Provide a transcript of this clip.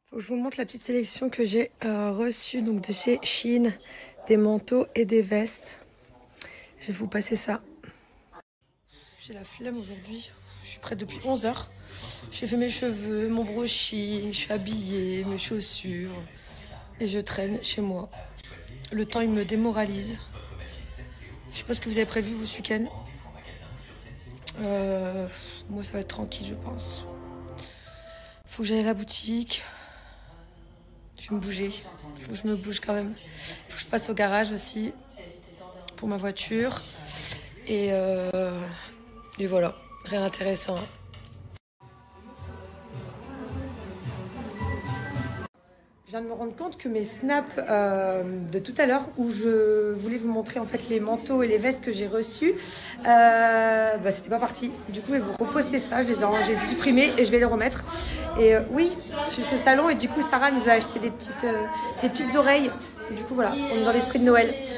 Faut que je vous montre la petite sélection que j'ai reçue donc de chez Shein, des manteaux et des vestes. Je vais vous passer ça. J'ai la flemme aujourd'hui. Je suis prête depuis 11 h. J'ai fait mes cheveux, mon brushing, je suis habillée, mes chaussures. Et je traîne chez moi. Le temps, il me démoralise. Je sais pas ce que vous avez prévu, vous, ce week-end. Moi, ça va être tranquille, je pense. Faut que j'aille à la boutique. Je vais me bouger. Faut que je me bouge quand même. Faut que je passe au garage aussi pour ma voiture. Et voilà, rien d'intéressant. Je viens de me rendre compte que mes snaps de tout à l'heure, où je voulais vous montrer en fait les manteaux et les vestes que j'ai reçus, c'était pas parti. Du coup, je vais vous reposter ça. Je les ai supprimés et je vais les remettre. Et oui, je suis au salon et du coup, Sarah nous a acheté des petites oreilles. Du coup, voilà, on est dans l'esprit de Noël.